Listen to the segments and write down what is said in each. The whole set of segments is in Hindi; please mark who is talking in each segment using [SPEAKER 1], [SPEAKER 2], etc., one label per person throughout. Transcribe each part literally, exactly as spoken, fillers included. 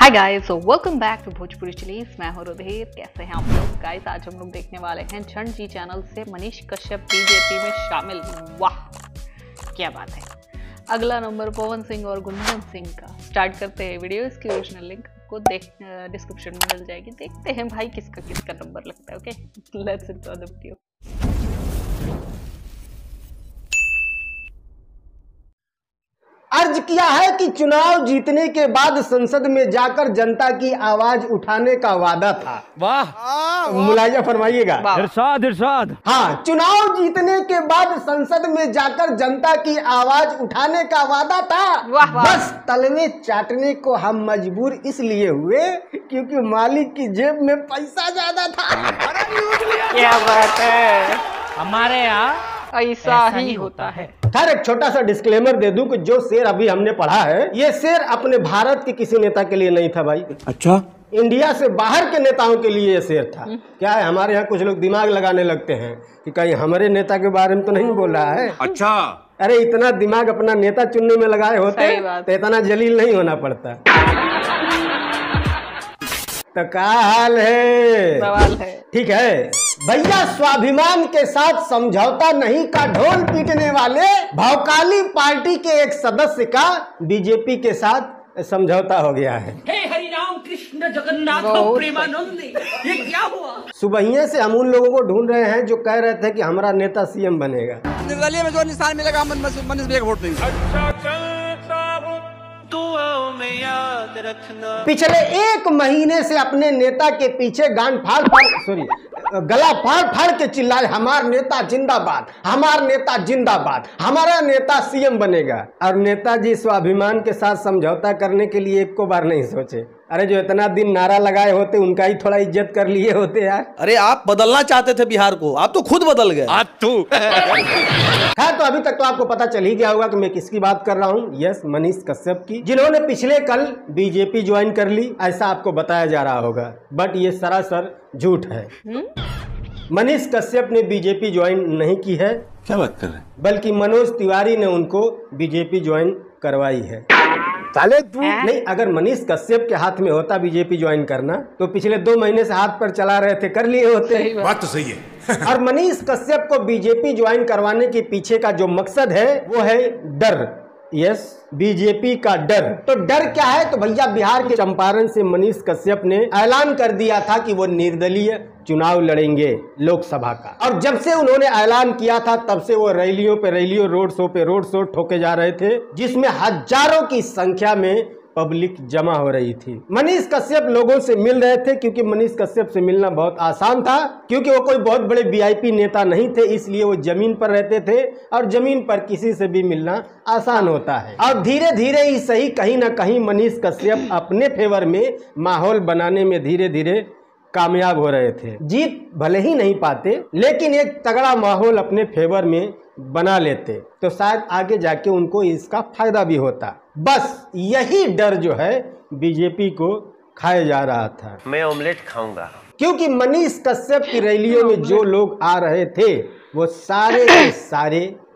[SPEAKER 1] Hi guys, so welcome back to Bhojpuri chillies. मैं हूं रुधिर। कैसे हैं आप लोग गाइस? आज हम लोग देखने वाले हैं झंड जी चैनल से मनीष कश्यप बीजेपी में शामिल। वाह क्या बात है। अगला नंबर पवन सिंह और गुंजन सिंह का। स्टार्ट करते हैं वीडियो। इसकी ओरिजिनल लिंक को देख डिस्क्रिप्शन में मिल जाएगी। देखते हैं भाई किसका किसका नंबर लगता है। Okay, let's enjoy the video.
[SPEAKER 2] अर्ज किया है कि चुनाव जीतने के बाद संसद में जाकर जनता की आवाज उठाने का वादा था।
[SPEAKER 3] वाह,
[SPEAKER 2] मुलाजा फरमाइएगा।
[SPEAKER 3] इरशाद इरशाद।
[SPEAKER 2] हाँ, चुनाव जीतने के बाद संसद में जाकर जनता की आवाज उठाने का वादा था।
[SPEAKER 1] वाह, वाह।
[SPEAKER 2] बस तलवे चाटने को हम मजबूर इसलिए हुए क्योंकि मालिक की जेब में पैसा ज्यादा था।
[SPEAKER 1] क्या बात है।
[SPEAKER 3] हमारे यहाँ
[SPEAKER 1] ऐसा ही होता है।
[SPEAKER 2] खैर, एक छोटा सा डिस्क्लेमर दे दूं कि जो शेर अभी हमने पढ़ा है ये शेर अपने भारत के किसी नेता के लिए नहीं था भाई।
[SPEAKER 3] अच्छा,
[SPEAKER 2] इंडिया से बाहर के नेताओं के लिए ये शेर था। क्या है, हमारे यहाँ कुछ लोग दिमाग लगाने लगते हैं कि कहीं हमारे नेता के बारे में तो नहीं बोल रहा है।
[SPEAKER 3] अच्छा।
[SPEAKER 2] अरे इतना दिमाग अपना नेता चुनने में लगाए होते
[SPEAKER 1] सही बात।
[SPEAKER 2] तो इतना जलील नहीं होना पड़ता। तो क्या हाल है?
[SPEAKER 1] सवाल है।
[SPEAKER 2] ठीक है भैया, स्वाभिमान के साथ समझौता नहीं का ढोल पीटने वाले भौकाली पार्टी के एक सदस्य का बीजेपी के साथ समझौता हो गया है।
[SPEAKER 4] हे हरि राम कृष्ण जगन्नाथ
[SPEAKER 1] बहुत
[SPEAKER 4] प्रेमानंद, ये क्या हुआ?
[SPEAKER 2] सुबह से हम उन लोगों को ढूंढ रहे हैं जो कह रहे थे कि हमारा नेता सीएम बनेगा।
[SPEAKER 5] निर्दलीय में जो निशान मिलेगा मनीष भैया को वोट देंगे।
[SPEAKER 4] अच्छा चलता हूं, दुआओं में याद रखना।
[SPEAKER 2] पिछले एक महीने से अपने नेता के पीछे गांड फाड़ फाड़ सॉरी गला फाड़ फाड़ के चिल्लाए, हमारा नेता जिंदाबाद, हमारा नेता जिंदाबाद, हमारा नेता सीएम बनेगा। और नेताजी स्वाभिमान के साथ समझौता करने के लिए एक को बार नहीं सोचे। अरे जो इतना दिन नारा लगाए होते उनका ही थोड़ा इज्जत कर लिए होते यार।
[SPEAKER 5] अरे आप बदलना चाहते थे बिहार को, आप तो खुद बदल गए।
[SPEAKER 3] आज तू
[SPEAKER 2] खैर, तो अभी तक तो आपको पता चल ही गया होगा कि मैं किसकी बात कर रहा हूँ। यस, मनीष कश्यप की, जिन्होंने पिछले कल बीजेपी ज्वाइन कर ली ऐसा आपको बताया जा रहा होगा, बट ये सरासर झूठ है। मनीष कश्यप ने बीजेपी ज्वाइन नहीं की है।
[SPEAKER 5] क्या बात कर रहे हैं?
[SPEAKER 2] बल्कि मनोज तिवारी ने उनको बीजेपी ज्वाइन करवाई है।
[SPEAKER 3] साले तू
[SPEAKER 2] नहीं, अगर मनीष कश्यप के हाथ में होता बीजेपी ज्वाइन करना तो पिछले दो महीने से हाथ पर चला रहे थे, कर लिए होते।
[SPEAKER 3] बात तो सही है।
[SPEAKER 2] और मनीष कश्यप को बीजेपी ज्वाइन करवाने के पीछे का जो मकसद है वो है डर। यस, बीजेपी का डर। तो डर क्या है? तो भैया बिहार के चंपारण से मनीष कश्यप ने ऐलान कर दिया था कि वो निर्दलीय चुनाव लड़ेंगे लोकसभा का। और जब से उन्होंने ऐलान किया था तब से वो रैलियों पे रैलियों, रोड शो पे रोड शो ठोके जा रहे थे, जिसमें हजारों की संख्या में पब्लिक जमा हो रही थी। मनीष कश्यप लोगों से मिल रहे थे क्योंकि मनीष कश्यप से मिलना बहुत आसान था, क्योंकि वो कोई बहुत बड़े वीआईपी नेता नहीं थे, इसलिए वो जमीन पर रहते थे और जमीन पर किसी से भी मिलना आसान होता है। और धीरे धीरे ही सही, कहीं ना कहीं मनीष कश्यप अपने फेवर में माहौल बनाने में धीरे धीरे कामयाब हो रहे थे। जीत भले ही नहीं पाते, लेकिन एक तगड़ा माहौल अपने फेवर में बना लेते तो शायद आगे जाके उनको इसका फायदा भी होता। बस यही डर जो है बीजेपी को खाया जा रहा था।
[SPEAKER 6] मैं ऑमलेट खाऊंगा
[SPEAKER 2] क्योंकि मनीष कश्यप की रैलियों में जो लोग आ रहे थे वो सारे के सारे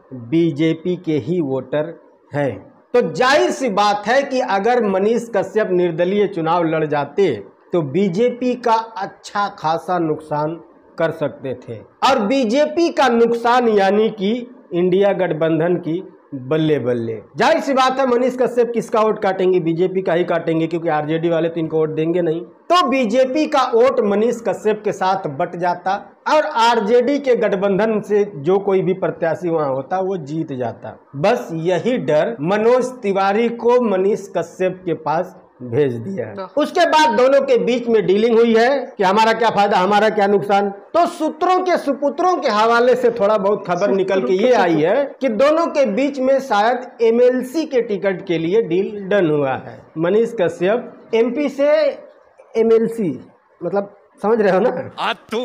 [SPEAKER 2] बीजेपी के ही वोटर हैं। तो जाहिर सी बात है कि अगर मनीष कश्यप निर्दलीय चुनाव लड़ जाते तो बीजेपी का अच्छा खासा नुकसान कर सकते थे। और बीजेपी का नुकसान यानी कि इंडिया गठबंधन की बल्ले बल्ले। जाहिर सी बात है मनीष कश्यप किसका वोट काटेंगे? बीजेपी का ही काटेंगे, क्योंकि आरजेडी वाले तो इनको वोट देंगे नहीं। तो बीजेपी का वोट मनीष कश्यप के साथ बट जाता और आरजेडी के गठबंधन से जो कोई भी प्रत्याशी वहां होता वो जीत जाता। बस यही डर मनोज तिवारी को मनीष कश्यप के पास भेज दिया। उसके बाद दोनों के बीच में डीलिंग हुई है कि हमारा क्या फायदा, हमारा क्या नुकसान। तो सूत्रों के सुपुत्रों के हवाले से थोड़ा बहुत खबर निकल के ये आई है कि दोनों के बीच में शायद एमएलसी के टिकट के लिए डील डन हुआ है। मनीष कश्यप एमपी से एमएलसी, मतलब समझ रहे हो ना?
[SPEAKER 3] आज तू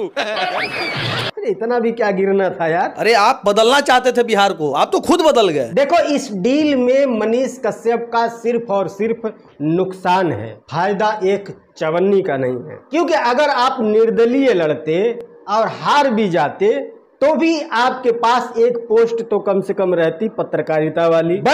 [SPEAKER 2] अरे इतना भी क्या गिरना था यार।
[SPEAKER 5] अरे आप बदलना चाहते थे बिहार को, आप तो खुद बदल गए।
[SPEAKER 2] देखो, इस डील में मनीष कश्यप का सिर्फ और सिर्फ नुकसान है, फायदा एक चवन्नी का नहीं है। क्योंकि अगर आप निर्दलीय लड़ते और हार भी जाते तो भी आपके पास एक पोस्ट तो कम से कम रहती पत्रकारिता वाली। बट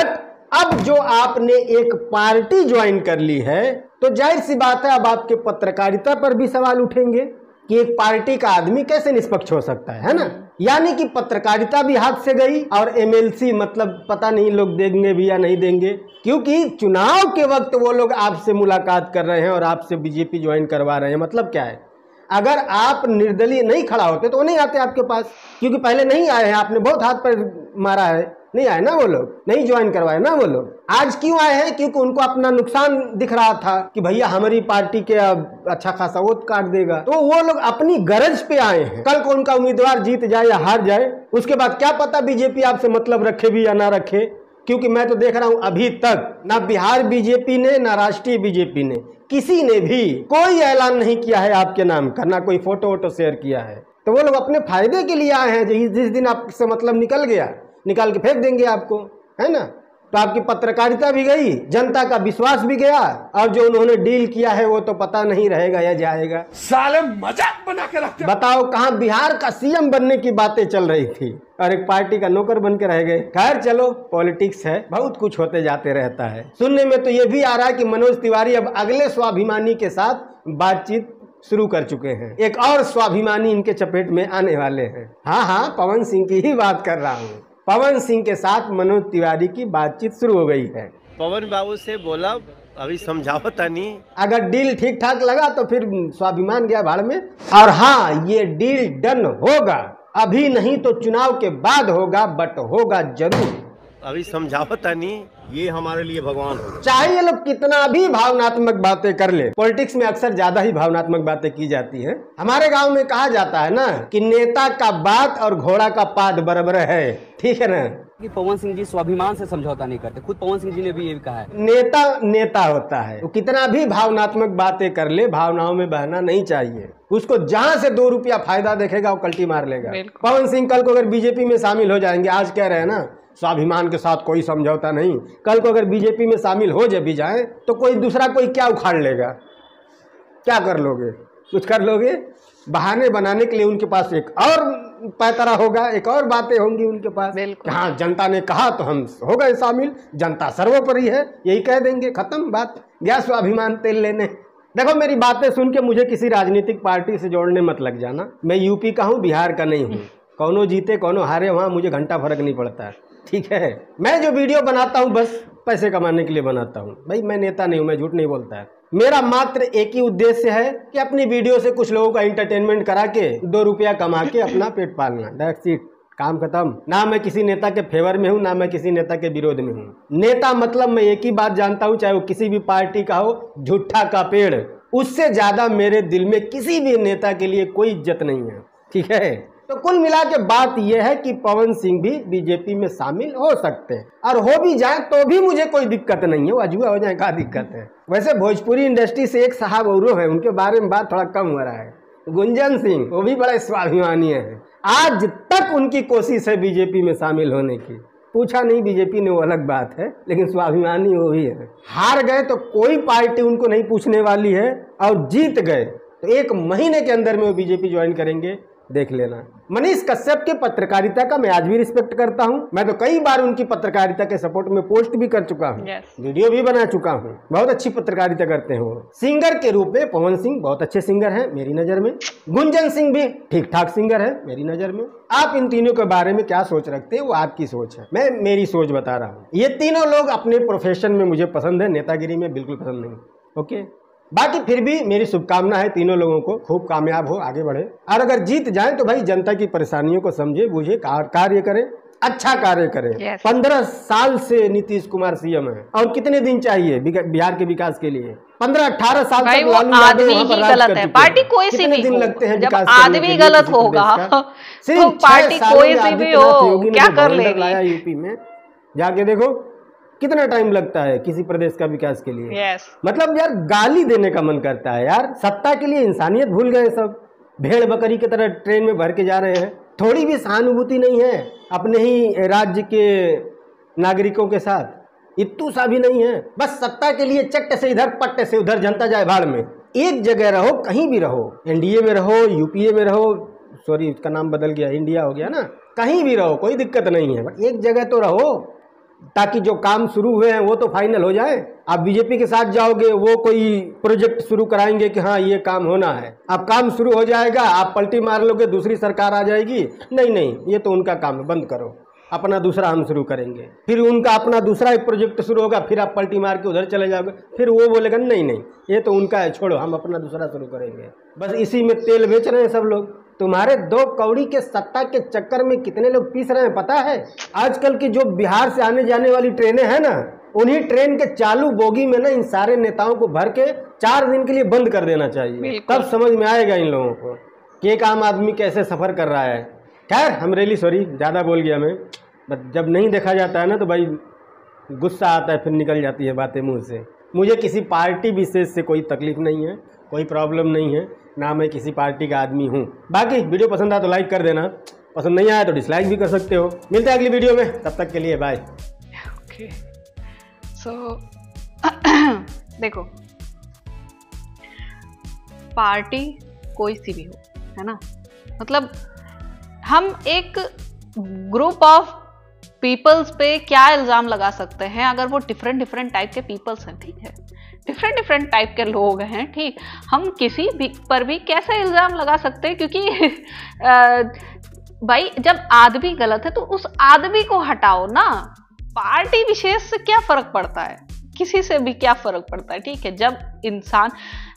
[SPEAKER 2] अब जो आपने एक पार्टी ज्वाइन कर ली है तो जाहिर सी बात है अब आपके पत्रकारिता पर भी सवाल उठेंगे कि एक पार्टी का आदमी कैसे निष्पक्ष हो सकता है, है ना। यानी कि पत्रकारिता भी हाथ से गई और एमएलसी मतलब पता नहीं लोग देंगे भी या नहीं देंगे, क्योंकि चुनाव के वक्त वो लोग आपसे मुलाकात कर रहे हैं और आपसे बीजेपी ज्वाइन करवा रहे हैं। मतलब क्या है, अगर आप निर्दलीय नहीं खड़ा होते तो वो नहीं आते आपके पास, क्योंकि पहले नहीं आए हैं, आपने बहुत हाथ पर मारा है, नहीं आए ना वो लोग, नहीं ज्वाइन करवाए ना वो लोग। आज क्यों आए हैं? क्योंकि उनको अपना नुकसान दिख रहा था कि भैया हमारी पार्टी के अब अच्छा खासा वोट काट देगा, तो वो लोग अपनी गरज पे आए हैं। कल को उनका उम्मीदवार जीत जाए या हार जाए, उसके बाद क्या पता बीजेपी आपसे मतलब रखे भी या ना रखे, क्योंकि मैं तो देख रहा हूं अभी तक ना बिहार बीजेपी ने ना राष्ट्रीय बीजेपी ने किसी ने भी कोई ऐलान नहीं किया है आपके नाम का, ना कोई फोटो वोटो शेयर किया है। तो वो लोग अपने फायदे के लिए आए हैं, जिस दिन आपसे मतलब निकल गया निकाल के फेंक देंगे आपको, है ना। तो आपकी पत्रकारिता भी गई, जनता का विश्वास भी गया, और जो उन्होंने डील किया है वो तो पता नहीं रहेगा या जाएगा।
[SPEAKER 3] साले मजाक बना के रखते।
[SPEAKER 2] बताओ कहां बिहार का सीएम बनने की बातें चल रही थी और एक पार्टी का नौकर बन के रह गए। खैर चलो, पॉलिटिक्स है, बहुत कुछ होते जाते रहता है। सुनने में तो ये भी आ रहा है कि मनोज तिवारी अब अगले स्वाभिमानी के साथ बातचीत शुरू कर चुके हैं। एक और स्वाभिमानी इनके चपेट में आने वाले हैं। हाँ हाँ, पवन सिंह की ही बात कर रहा हूँ। पवन सिंह के साथ मनोज तिवारी की बातचीत शुरू हो गई है।
[SPEAKER 6] पवन बाबू से बोला अभी समझावता नहीं,
[SPEAKER 2] अगर डील ठीक ठाक लगा तो फिर स्वाभिमान गया भाड़ में। और हाँ, ये डील डन होगा, अभी नहीं तो चुनाव के बाद होगा, बट होगा जरूर।
[SPEAKER 6] अभी समझावता नहीं, ये हमारे लिए भगवान हो।
[SPEAKER 2] चाहे ये लोग कितना भी भावनात्मक बातें कर ले, पॉलिटिक्स में अक्सर ज्यादा ही भावनात्मक बातें की जाती हैं। हमारे गांव में कहा जाता है ना कि नेता का बात और घोड़ा का पाद बराबर है, ठीक है ना।
[SPEAKER 7] कि पवन सिंह जी स्वाभिमान से समझौता नहीं करते, खुद पवन सिंह जी ने भी ये कहा है।
[SPEAKER 2] नेता नेता होता है, वो कितना भी भावनात्मक बातें कर ले, भावनाओं में बहना नहीं चाहिए। उसको जहां से दो रुपया फायदा देखेगा वो कल्टी मार लेगा। पवन सिंह कल को अगर बीजेपी में शामिल हो जाएंगे, आज कह रहे हैं ना स्वाभिमान के साथ कोई समझौता नहीं, कल को अगर बीजेपी में शामिल हो जब भी जाए तो कोई दूसरा कोई क्या उखाड़ लेगा, क्या कर लोगे? कुछ कर लोगे? बहाने बनाने के लिए उनके पास एक और पैतरा होगा, एक और बातें होंगी उनके पास। हाँ, जनता ने कहा तो हम हो गए शामिल, जनता सर्वोपरि है, यही कह देंगे, खत्म बात, गया स्वाभिमान तेल लेने। देखो, मेरी बातें सुन के मुझे किसी राजनीतिक पार्टी से जोड़ने मत लग जाना। मैं यूपी का हूँ, बिहार का नहीं हूँ। कौनो जीते कौनो हारे, वहाँ मुझे घंटा फर्क नहीं पड़ता, ठीक है। मैं जो वीडियो बनाता हूँ बस पैसे कमाने के लिए बनाता हूँ भाई, मैं नेता नहीं हूँ, मैं झूठ नहीं बोलता है। मेरा मात्र एक ही उद्देश्य है कि अपनी वीडियो से कुछ लोगों का एंटरटेनमेंट करा के दो रुपया कमा के अपना पेट पालना, दैट्स इट, काम खत्म। ना मैं किसी नेता के फेवर में हूँ, ना मैं किसी नेता के विरोध में हूँ। नेता मतलब मैं एक ही बात जानता हूँ, चाहे वो किसी भी पार्टी का हो, झूठा का पेड़, उससे ज्यादा मेरे दिल में किसी भी नेता के लिए कोई इज्जत नहीं है, ठीक है। तो कुल मिला के बात यह है कि पवन सिंह भी बीजेपी में शामिल हो सकते हैं, और हो भी जाए तो भी मुझे कोई दिक्कत नहीं है, वो अजुआ हो जाए, क्या दिक्कत है। वैसे भोजपुरी इंडस्ट्री से एक साहब और है, उनके बारे में बात थोड़ा कम हो रहा है, गुंजन सिंह, वो भी बड़ा स्वाभिमानी है। आज तक उनकी कोशिश है बीजेपी में शामिल होने की, पूछा नहीं बीजेपी ने, वो अलग बात है, लेकिन स्वाभिमानी वो भी है। हार गए तो कोई पार्टी उनको नहीं पूछने वाली है, और जीत गए तो एक महीने के अंदर में वो बीजेपी ज्वाइन करेंगे, देख लेना। मनीष कश्यप के पत्रकारिता का मैं आज भी रिस्पेक्ट करता हूं। मैं तो कई बार उनकी पत्रकारिता के सपोर्ट में पोस्ट भी कर चुका हूं, yes. वीडियो भी बना चुका हूं। बहुत अच्छी पत्रकारिता करते हैं वो। सिंगर के रूप में पवन सिंह बहुत अच्छे सिंगर हैं मेरी नजर में, गुंजन सिंह भी ठीक ठाक सिंगर है मेरी नजर में। आप इन तीनों के बारे में क्या सोच रखते हैं वो आपकी सोच है, मैं मेरी सोच बता रहा हूँ। ये तीनों लोग अपने प्रोफेशन में मुझे पसंद है, नेतागिरी में बिल्कुल पसंद नहीं, ओके। बाकी फिर भी मेरी शुभकामना है तीनों लोगों को खूब कामयाब हो, आगे बढ़े, और अगर जीत जाए तो भाई जनता की परेशानियों को समझे बूझे, कार्य करे, अच्छा कार्य करे। yes. पंद्रह साल से नीतीश कुमार सीएम है, और कितने दिन चाहिए बिहार के विकास के लिए? पंद्रह अठारह साल तक लालू यादव वहाँ पर राज कर चुके हैं।
[SPEAKER 1] कोई सी भी
[SPEAKER 2] दिन लगते हैं
[SPEAKER 1] जब आदमी गलत होगा तो पार्टी कोई सी भी हो, क्या कर लेगी?
[SPEAKER 2] यूपी में जाके देखो कितना टाइम लगता है किसी प्रदेश का विकास के लिए।
[SPEAKER 1] yes. मतलब
[SPEAKER 2] यार गाली देने का मन करता है यार, सत्ता के लिए इंसानियत भूल गए सब, भेड़ बकरी की तरह ट्रेन में भर के जा रहे हैं, थोड़ी भी सहानुभूति नहीं है अपने ही राज्य के नागरिकों के साथ, इतू सा भी नहीं है। बस सत्ता के लिए चट्टे से इधर पट्टे से उधर, जनता जाए भाड़ में। एक जगह रहो, कहीं भी रहो, एनडीए में रहो, यूपीए में रहो, सॉरी उसका नाम बदल गया, इंडिया हो गया ना, कहीं भी रहो कोई दिक्कत नहीं है, बट एक जगह तो रहो, ताकि जो काम शुरू हुए हैं वो तो फाइनल हो जाए। आप बीजेपी के साथ जाओगे, वो कोई प्रोजेक्ट शुरू कराएंगे कि हाँ ये काम होना है, अब काम शुरू हो जाएगा, आप पलटी मार लोगे, दूसरी सरकार आ जाएगी, नहीं नहीं ये तो उनका काम है, बंद करो, अपना दूसरा हम शुरू करेंगे। फिर उनका अपना दूसरा एक प्रोजेक्ट शुरू होगा, फिर आप पलटी मार के उधर चले जाओगे, फिर वो बोलेगा नहीं नहीं ये तो उनका है, छोड़ो हम अपना दूसरा शुरू करेंगे। बस इसी में तेल बेच रहे हैं सब लोग। तुम्हारे दो कौड़ी के सत्ता के चक्कर में कितने लोग पीस रहे हैं पता है? आजकल की जो बिहार से आने जाने वाली ट्रेनें हैं ना, उन्हीं ट्रेन के चालू बोगी में ना इन सारे नेताओं को भर के चार दिन के लिए बंद कर देना चाहिए, तब समझ में आएगा इन लोगों को कि एक आम आदमी कैसे सफ़र कर रहा है। खैर हम रियली सॉरी, ज़्यादा बोल गया मैं, बट जब नहीं देखा जाता है ना तो भाई गुस्सा आता है, फिर निकल जाती है बातें मुंह से। मुझे किसी पार्टी विशेष से कोई तकलीफ नहीं है, कोई प्रॉब्लम नहीं है, ना मैं किसी पार्टी का आदमी हूँ। बाकी वीडियो पसंद आया तो लाइक कर देना, पसंद नहीं आया तो डिसलाइक भी कर सकते हो। मिलते हैं अगली वीडियो में, तब तक के लिए बाय।
[SPEAKER 1] ओके सो देखो, पार्टी कोई सी भी हो, है ना, मतलब हम एक ग्रुप ऑफ पीपल्स पे क्या इल्ज़ाम लगा सकते हैं अगर वो डिफरेंट डिफरेंट टाइप के पीपल्स हैं, ठीक है, डिफरेंट डिफरेंट टाइप के लोग हैं, ठीक, हम किसी भी पर भी कैसे इल्ज़ाम लगा सकते हैं, क्योंकि आ, भाई जब आदमी गलत है तो उस आदमी को हटाओ ना, पार्टी विशेष से क्या फ़र्क पड़ता है, किसी से भी क्या फ़र्क पड़ता है, ठीक है। जब इंसान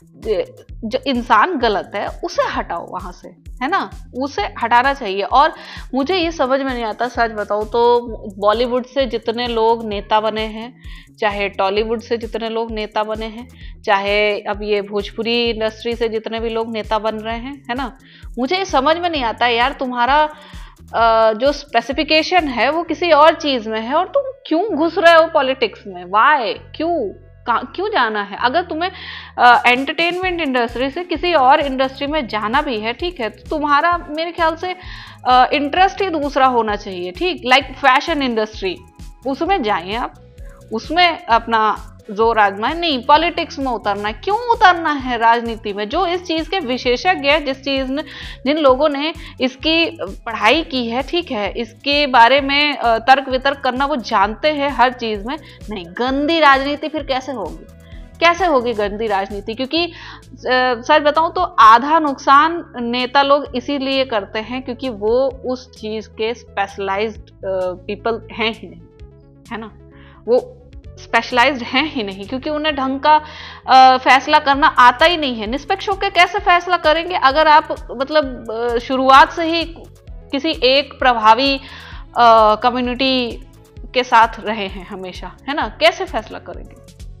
[SPEAKER 1] जो इंसान गलत है उसे हटाओ वहाँ से, है ना, उसे हटाना चाहिए। और मुझे ये समझ में नहीं आता, सच बताऊँ तो बॉलीवुड से जितने लोग नेता बने हैं, चाहे टॉलीवुड से जितने लोग नेता बने हैं, चाहे अब ये भोजपुरी इंडस्ट्री से जितने भी लोग नेता बन रहे हैं, है ना, मुझे ये समझ में नहीं आता यार, तुम्हारा जो स्पेसिफिकेशन है वो किसी और चीज़ में है और तुम क्यों घुस रहे हो पॉलिटिक्स में, वाई, क्यों क्यों जाना है? अगर तुम्हें एंटरटेनमेंट इंडस्ट्री से किसी और इंडस्ट्री में जाना भी है, ठीक है, तो तुम्हारा मेरे ख्याल से इंटरेस्ट ही दूसरा होना चाहिए, ठीक, लाइक फैशन इंडस्ट्री, उसमें जाइए आप, उसमें अपना जोर आजमाए, नहीं पॉलिटिक्स में उतरना है। क्यों उतरना है राजनीति में? जो इस चीज़ के विशेषज्ञ है, जिस चीज़ ने जिन लोगों ने इसकी पढ़ाई की है, ठीक है, इसके बारे में तर्क वितर्क करना वो जानते हैं हर चीज़ में, नहीं गंदी राजनीति फिर कैसे होगी, कैसे होगी गंदी राजनीति? क्योंकि सच बताऊं तो आधा नुकसान नेता लोग इसीलिए करते हैं क्योंकि वो उस चीज़ के स्पेशलाइज्ड पीपल हैं ही नहीं, है ना, वो स्पेशलाइज्ड हैं ही नहीं, क्योंकि उन्हें ढंग का आ, फैसला करना आता ही नहीं है। निष्पक्ष होकर कैसे फैसला करेंगे अगर आप मतलब शुरुआत से ही किसी एक प्रभावी कम्युनिटी के साथ रहे हैं हमेशा, है ना, कैसे फैसला करेंगे?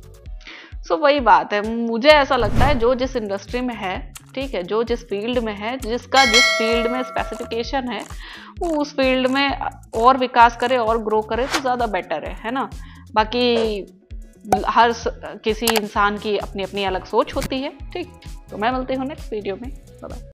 [SPEAKER 1] सो so, वही बात है, मुझे ऐसा लगता है जो जिस इंडस्ट्री में है, ठीक है, जो जिस फील्ड में है, जिसका जिस फील्ड में स्पेसिफिकेशन है, वो उस फील्ड में और विकास करे और ग्रो करे तो ज़्यादा बेटर है, है ना। बाकी हर किसी इंसान की अपनी अपनी अलग सोच होती है, ठीक। तो मैं मिलती हूँ नेक्स्ट वीडियो में, बाय बाय।